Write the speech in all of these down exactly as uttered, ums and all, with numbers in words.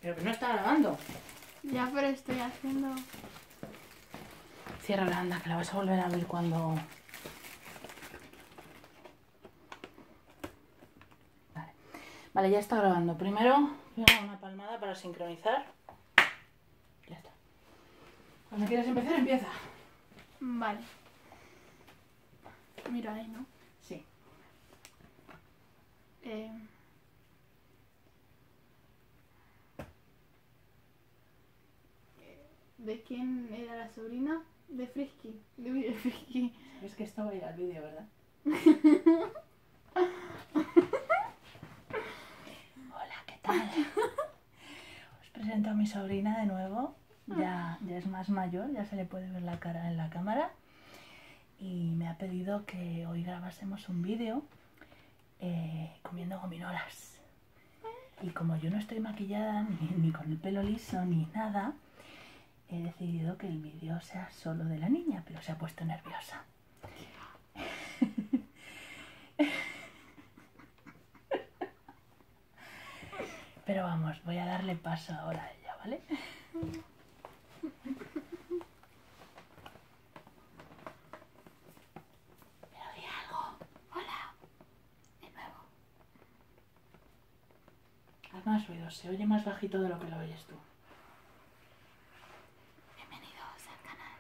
Pero que no está grabando. Ya, pero estoy haciendo... Cierra la anda, que la vas a volver a ver cuando... Vale, vale, ya está grabando. Primero, voy a dar una palmada para sincronizar. Ya está. Cuando quieras empezar, empieza. Vale. Mira ahí, ¿no? Sí. Eh... ¿De quién era la sobrina? De Frisky. De de Frisky. Es que esto va a ir al vídeo, ¿verdad? Hola, ¿qué tal? Os presento a mi sobrina de nuevo. Ya, ya es más mayor, ya se le puede ver la cara en la cámara. Y me ha pedido que hoy grabásemos un vídeo eh, comiendo gominolas. Y como yo no estoy maquillada ni, ni con el pelo liso ni nada, he decidido que el vídeo sea solo de la niña, pero se ha puesto nerviosa. Pero vamos, voy a darle paso ahora a ella, ¿vale? Pero di algo. Hola. De nuevo. Haz más ruido, se oye más bajito de lo que lo oyes tú. Bienvenidos al canal.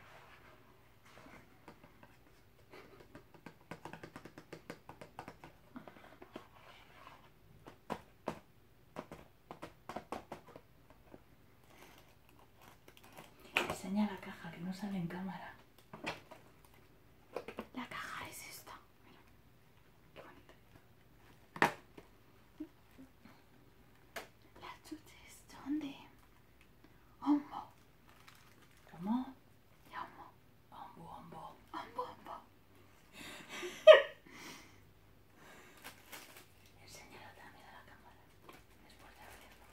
Enseña la caja, que no sale en cámara. La caja es esta. Mira. Qué bonita. Las chuches son de... Hombo. ¿Cómo? De hombo. Ombo, ombo. Hombo, hombo. Enséñalo también a la cámara, después de abrirlo.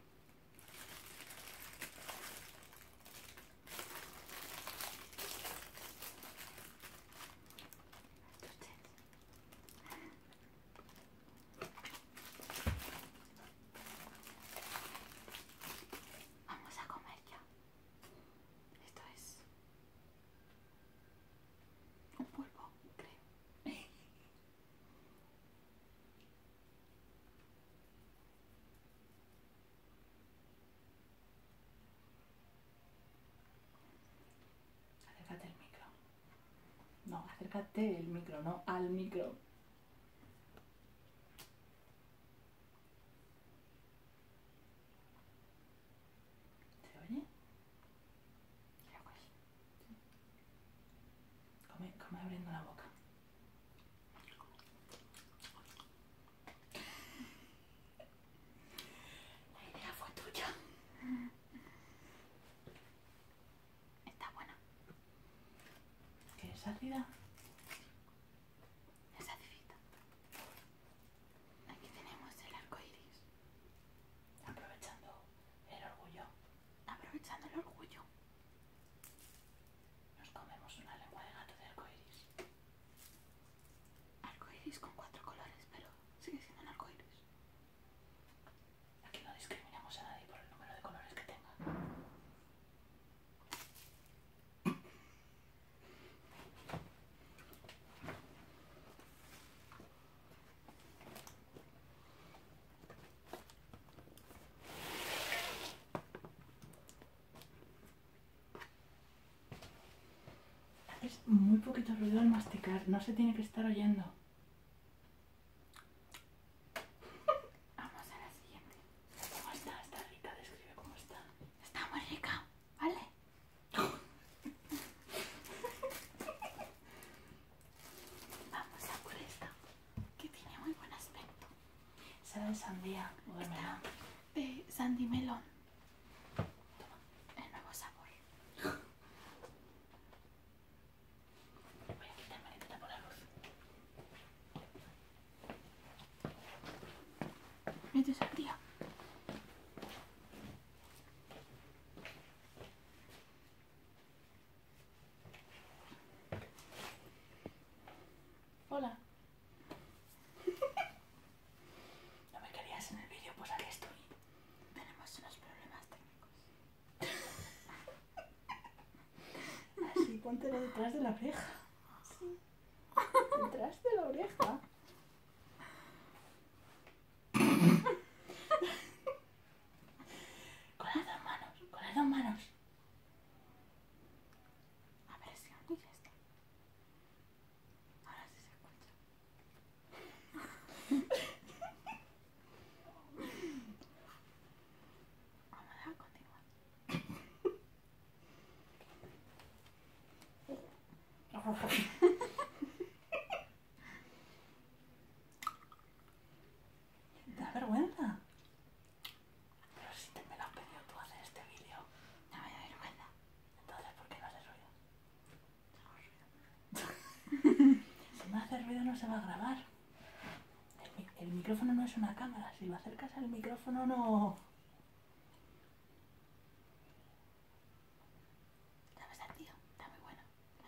Vamos a comer ya. Esto es... un pulpo, creo. Acércate el micro. No, acércate el micro, no al micro. ¿Se oye? Creo que sí. Come, come abriendo la boca. La idea fue tuya. Está buena. ¿Qué es ácida? Es acidita. Aquí tenemos el arco iris. Aprovechando el orgullo, Aprovechando el orgullo. nos comemos una lengua de gato de arcoiris. Arco iris con cuatro colores, pero sigue siendo un arco iris. Aquí no discriminamos a nadie por el número de colores que tenga. Haces muy poquito ruido al masticar, no se tiene que estar oyendo. Vamos a la siguiente. ¿Cómo está? Está rica, describe cómo está. Está muy rica, ¿vale? Vamos a por esta, que tiene muy buen aspecto. ¿Sabe de sandía o de melón? De Sandy Melon. El nuevo sabor. Voy a quitarme la teta por la luz. Mete sandía. Hola. ¿No me querías en el vídeo? Pues aquí estoy. Tenemos unos Detrás de la oreja. Sí. Detrás de la oreja. Con las dos manos, con las dos manos. A ver si aún ya está. Ahora sí se escucha. Vamos a continuar. ¿Te da vergüenza? Pero si te me lo has pedido tú hacer este vídeo. No me da vergüenza. Entonces, ¿por qué no haces ruido? Hago ruido. Si no hace ruido no se va a grabar. El, mi- el micrófono no es una cámara. Si lo acercas al micrófono no... ¿Te ves al tío? Está muy bueno.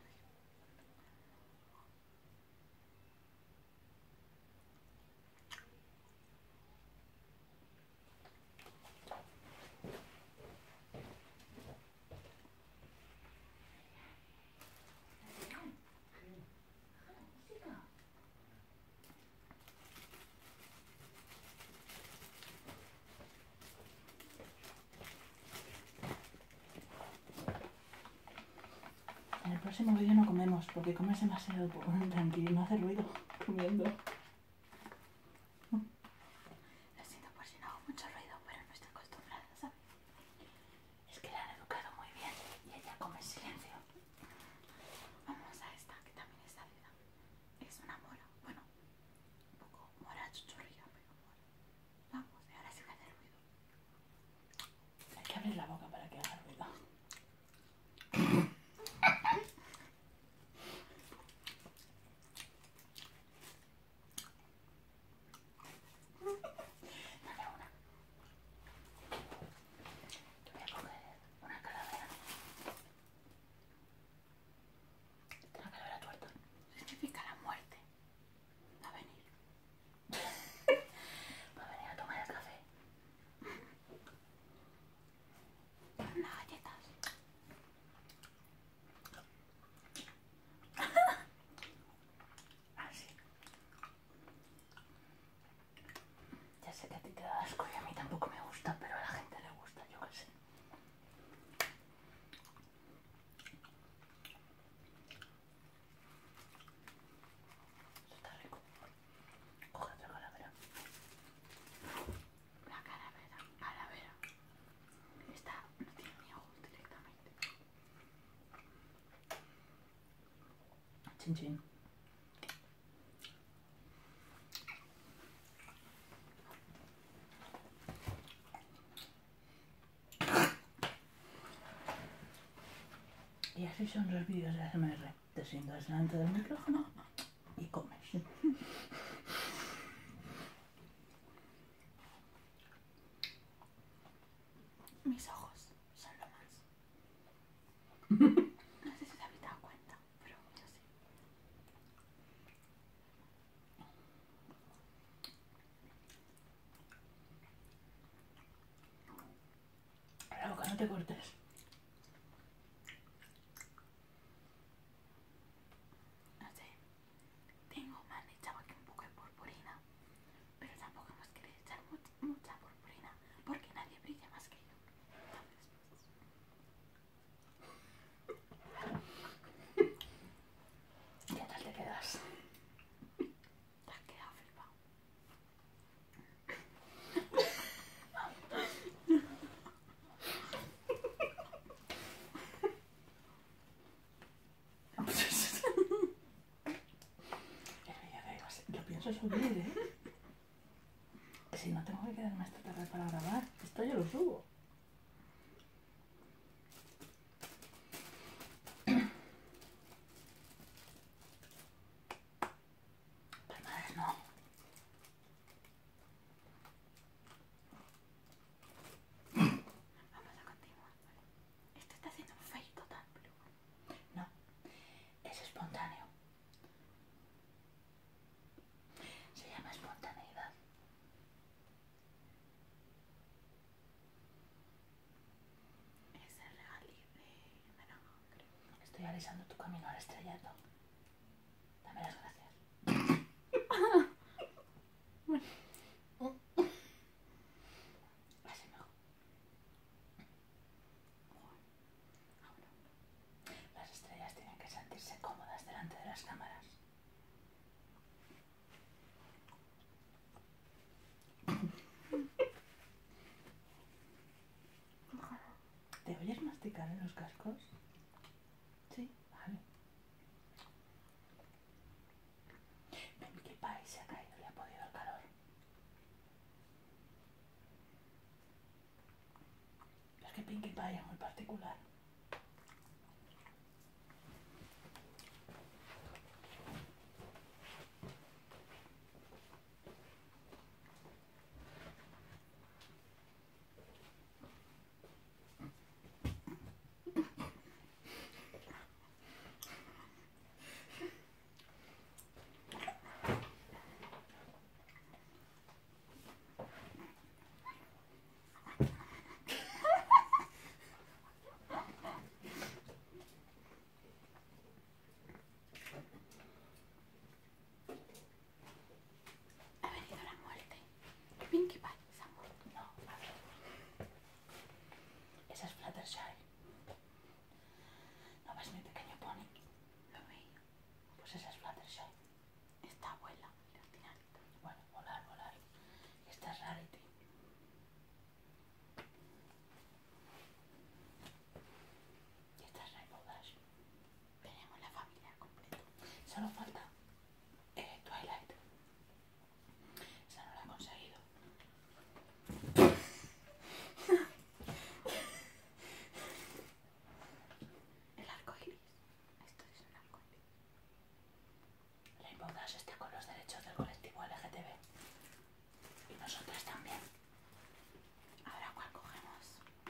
En el próximo vídeo no comemos, porque comes demasiado tranquilo, no hace ruido comiendo. Lo siento por si no hago mucho ruido, pero no estoy acostumbrada, ¿sabes? Es que la han educado muy bien y ella come en silencio. Vamos a esta, que también es sálida. Es una mora. Bueno, un poco mora chuchurría, pero mora. Vamos, y ahora sí que hace ruido. Hay que abrir la boca para que haga ruido. Dame una. Te voy a coger una calavera. Una calavera tuerta. Significa la muerte. Va a venir. Va a venir a tomar el café. Unas galletas. Así. Ya sé que a ti te da asco y a mí tampoco me gusta, pero a la gente le gusta, yo qué sé. Eso está rico. Coge otra calavera. La calavera. Calavera. Esta no tiene ni ojos directamente. Chin chin. Y así son los vídeos de A S M R. Te sientas delante del micrófono y comes. Mis ojos son lo más. No sé si te habéis dado cuenta, pero yo sí. La boca, no te cortes. No sé. Tengo, me han echado aquí un poco de purpurina. Pero tampoco hemos querido echar much- mucha purpurina. Porque nadie brilla más que yo. ¿Qué tal te quedas? Te has quedado flipado. Lo pienso subir, ¿eh? Si no tengo que quedarme hasta tarde para grabar, esto yo lo subo. Palmadas no. Vamos a continuar, ¿vale? Esto está siendo un fail total, pero bueno. No, es espontáneo. Se llama espontaneidad. avisando tu camino al estrellato. Dame las gracias. Así mejor. Las estrellas tienen que sentirse cómodas delante de las cámaras. ¿Te oyes masticar en los cascos? Sí, vale. Pinkie Pie se ha caído, le ha podido el calor. Es que Pinkie Pie es muy particular. Ha venido la muerte. Pinkie Pie se ha muerto. No, a ver. Esa es Fluttershy. ¿No ves mi pequeño pony? Lo veía. Pues esa es Fluttershy. Esta abuela, mira, tiene alita. Bueno, volar, volar. Y esta es Rarity. Y esta es Rainbow Dash. Tenemos la familia completa. Solo falta eh, Twilight. Esa no la he conseguido. El arco iris. Esto es un arco iris. Rainbow Dash está con los derechos del colectivo L G T B. Y nosotras también. Ahora, ¿cuál cogemos?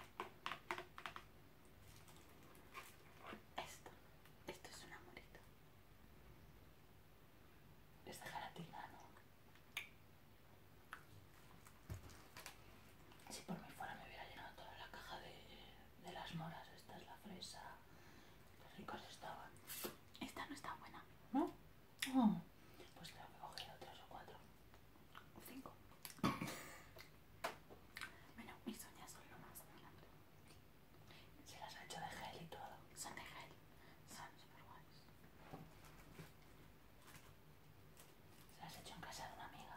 Esto. Esto es un amorito. Es de gelatina, ¿no? Si por mí fuera me hubiera llenado toda la caja de, de las moras. Esta es la fresa. Qué ricas estaban. Esta no está buena. ¿No? Oh, pues tengo que coger otras o cuatro. O cinco. Bueno, mis uñas son lo más. Se las ha hecho de gel y todo. Son de gel. Son super guays. Se las ha hecho en casa de una amiga.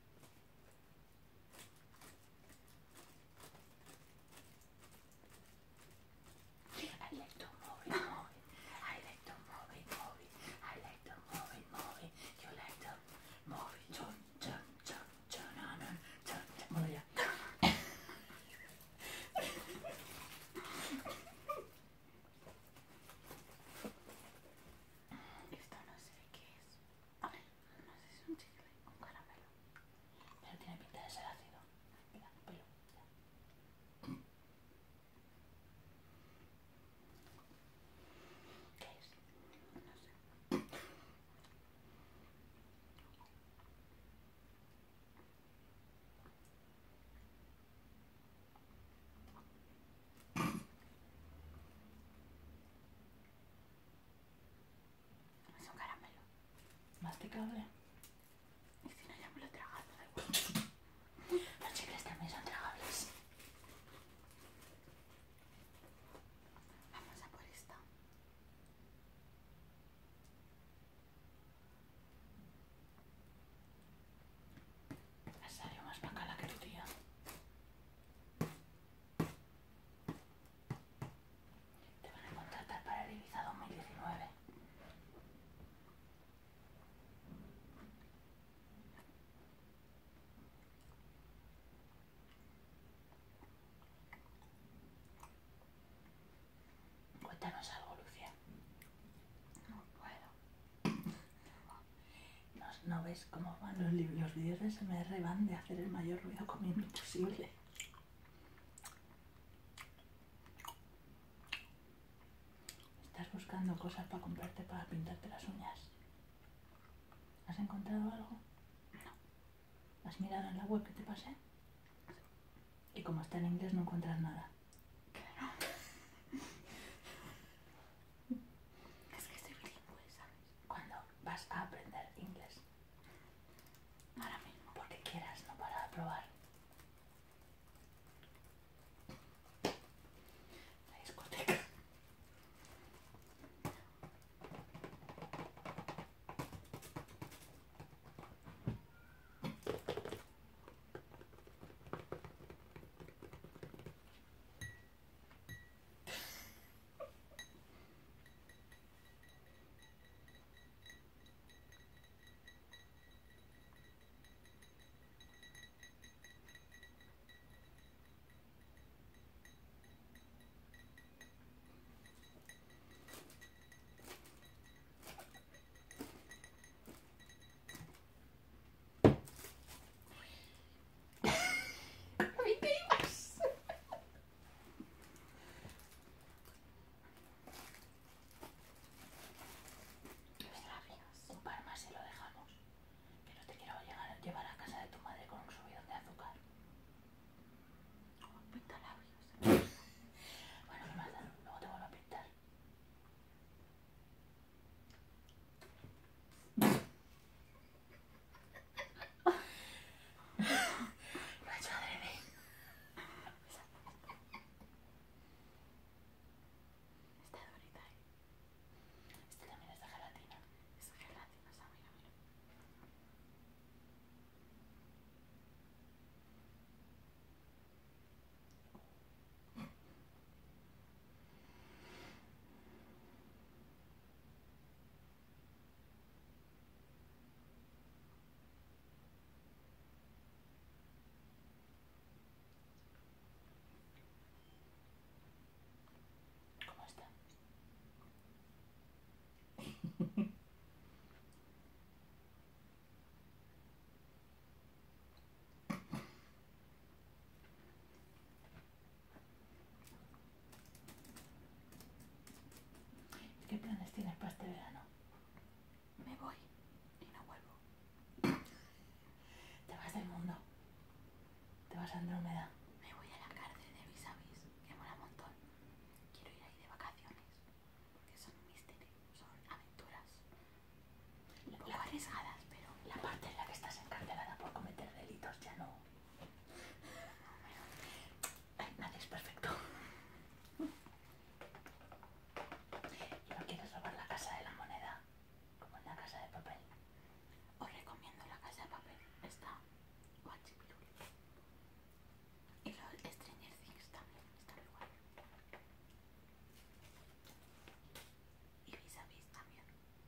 I like to move it, move it. I like to move it, move it. I like to move it, move it. You like to move it. Chun, chun, chun, chun, chun, chun, chun. Bueno, ya. Esto no sé qué es. A ver, no sé si es un chicle o un caramelo. Pero tiene pinta de ser ácido. Mira, pelo. Ya. ¿Qué es? No sé. Es un caramelo. Masticable. Y si no, ya me lo he tragado, da igual. Los chicles también son tragables. Vamos a por esta. Has salido más bacala que tu tía. Te van a contratar para el Ibiza dos mil diecinueve. Cuéntanos algo, Lucía. No puedo. ¿No, no ves cómo van los, li- los vídeos de S M R? Van de hacer el mayor ruido comiendo posible. Estás buscando cosas para comprarte para pintarte las uñas. ¿Has encontrado algo? No. ¿Has mirado en la web que te pasé? Y como está en inglés no encuentras nada. Andrómeda? Me voy a la cárcel de Vis a Vis, que mola un montón. Quiero ir ahí de vacaciones, porque son misterio, son aventuras. Un poco arriesgadas, pero La parte en la que estás encarcelada por cometer delitos ya no. Ay, nadie es perfecto. ¿Y no quieres robar la casa de la moneda? Como en la casa de papel. os recomiendo La Casa de Papel. Está guachipiruli. Y los Stranger Things también están igual. Y Vis a Vis también.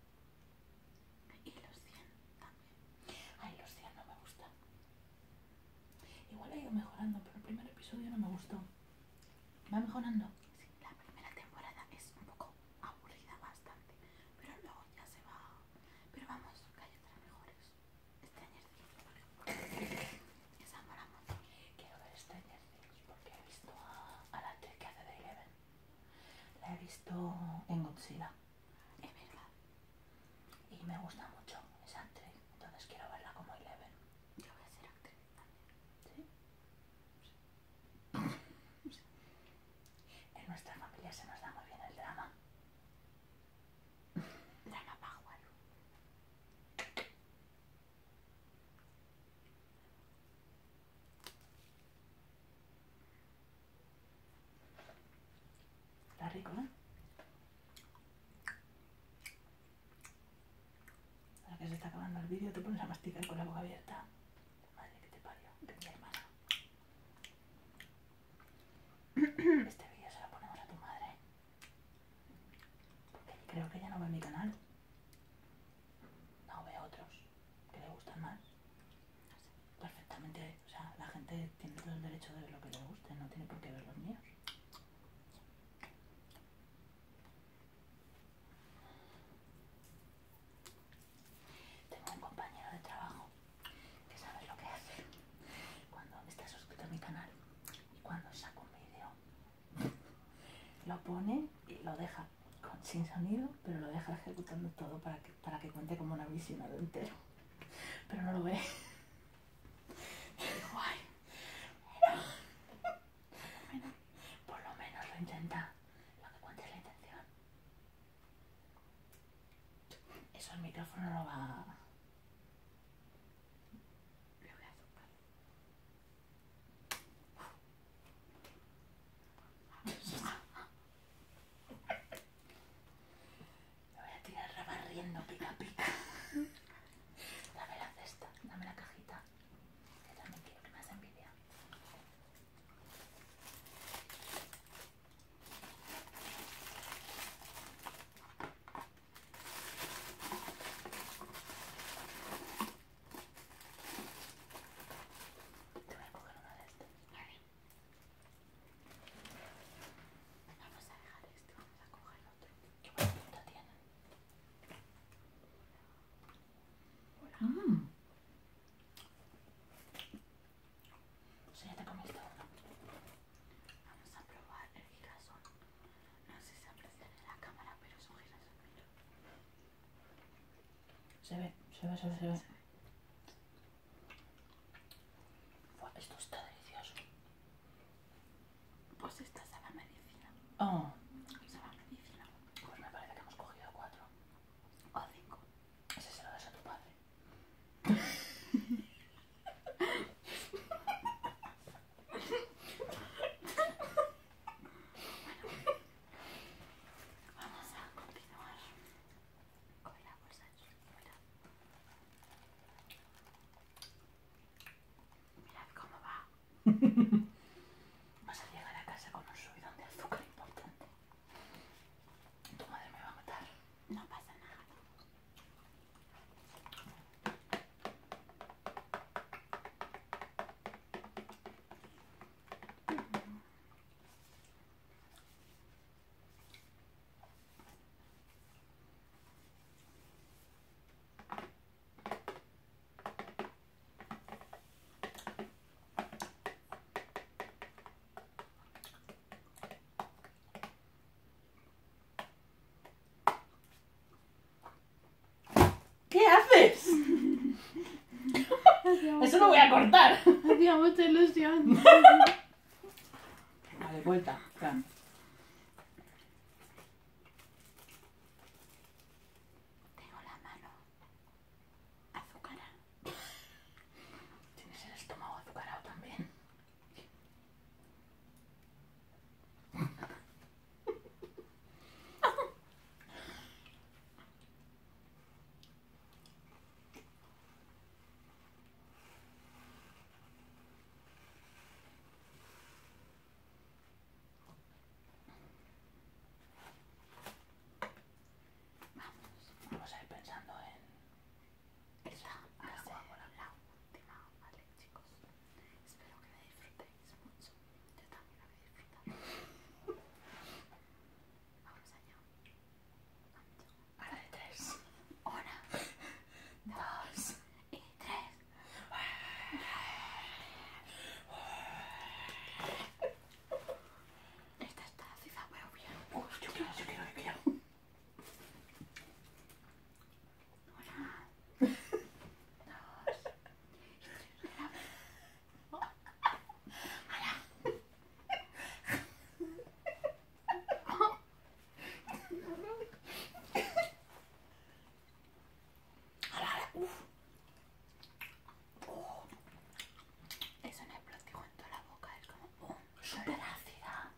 Y los cien también. Ay, los cien no me gusta. Igual ha ido mejorando, pero el primer episodio no me gustó. ¿Va mejorando? Sí, la primera temporada es un poco aburrida bastante, pero luego ya se va. Pero vamos, que hay otras mejores. Stranger Things, por ejemplo. Esa mola un montón. Quiero ver Stranger Things porque he visto a, a la actriz que hace de Eleven. La he visto en Godzilla Es verdad. y me gusta mucho esa actriz, entonces quiero verla como Eleven. Yo voy a ser actriz también. ¿Sí? En nuestra familia se nos da muy bien el drama. Drama Power. Está rico, ¿eh? Ahora que se está acabando el vídeo te pones a masticar con la boca abierta. Madre que te parió, que mi hermana. Este vídeo se lo ponemos a tu madre. Porque creo que ella no ve mi canal. No ve otros que le gustan más. Perfectamente, o sea, la gente tiene todo el derecho de ver lo que le guste, no tiene por qué ver los míos. Tengo un compañero de trabajo que sabe lo que hace cuando está suscrito a mi canal y cuando saco un vídeo lo pone y lo deja con, sin sonido, pero lo deja ejecutando todo para que, para que cuente como una visionado entero, pero no lo ve. Guay. Bueno, por lo menos lo intenta. Lo que cuenta es la intención. Eso el micrófono no va. Le voy a azúcar. Me voy a tirar rebarriendo pica pica. Dame la cesta, dame la cajita. Que también quiero que me hagas envidia. Te voy a coger una de estas. Vale. Vamos a dejar este, vamos a coger otro. Qué buena pinta tienen. Mmm. Sí, ya te comiste uno. Vamos a probar el girasol. No sé si se aprecia en la cámara, pero es un girasol, mira. Se ve, se ve, se ve, se ve. Buah, esto está delicioso. Pues esta sabe a medicina. Oh, Sabe a medicina. pues me parece que hemos cogido cuatro. O cinco. Ese se lo das a tu padre. Vamos a continuar con la bolsa de chocolate. Mirad cómo va. Vas a llegar a casa con un subidón de azúcar importante. Tu madre me va a matar. No pasa nada. ¿Qué haces? Eso lo voy a cortar. hacía mucha ilusión. Vale, vuelta. Plan. Tengo la mano azucarada. Tienes el estómago azucarado también. Vamos a ir pensando en... Esta va a ser la última, ¿vale, chicos? Espero que la disfrutéis mucho. Yo también la voy a disfrutar. Vamos allá. A la de tres. Una, dos y tres. Esta está cifra muy bien. Uy, yo quiero, yo quiero, yo quiero. Es un explosivo en toda la boca, es como ¡pum! Súper ácida.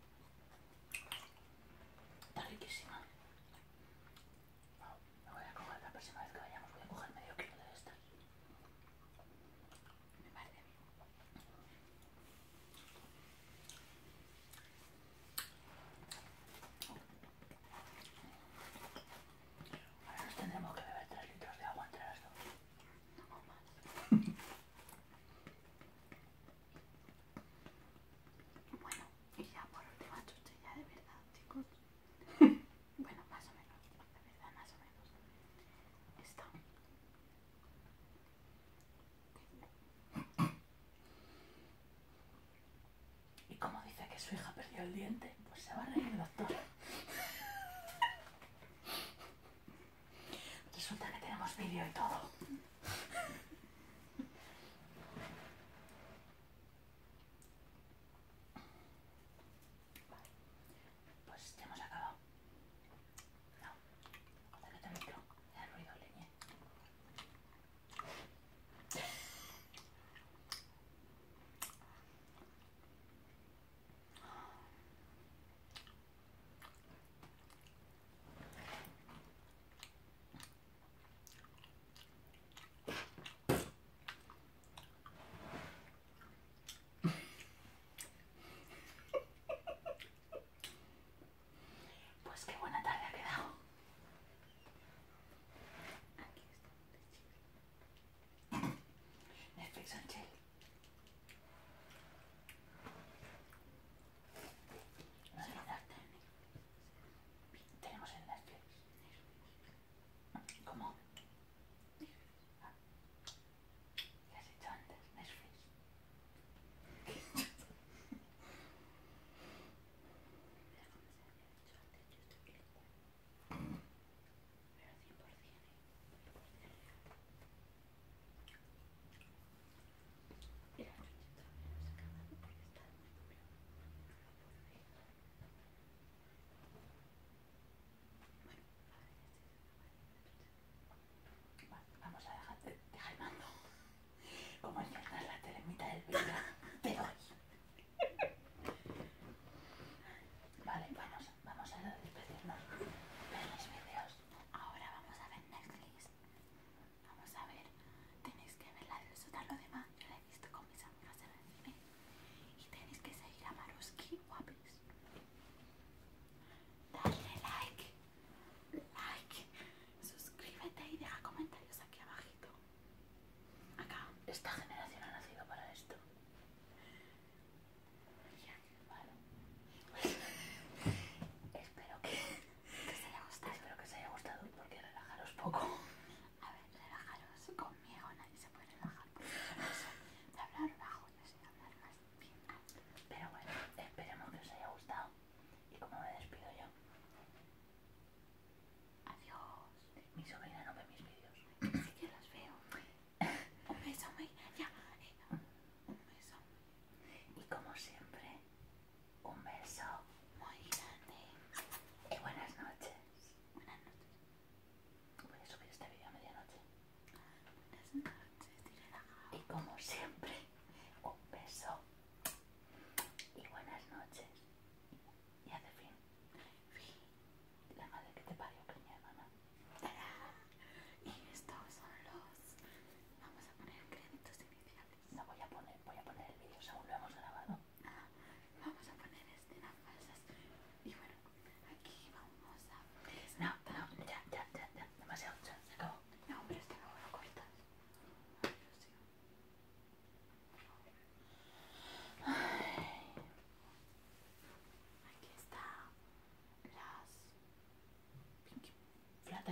Está riquísima. Wow, me voy a coger la próxima vez que vayamos. Voy a coger medio kilo de estas. Me parece bien. Ahora nos tendremos que beber tres litros de agua entre las dos. No más. Bueno, y ya por última chuchilla de verdad, chicos. Bueno, más o menos. De verdad, más o menos. Esta. Y como dice que su hija perdió el diente, pues se va a reír el doctor. Resulta que tenemos vídeo y todo. Pues ya hemos acabado. No, acércate al micro. Da ruido, leñe.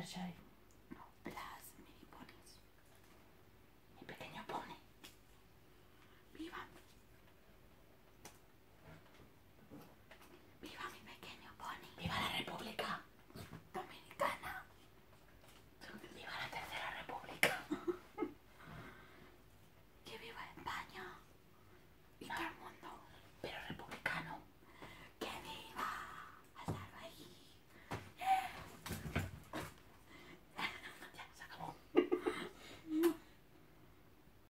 Fluttershy.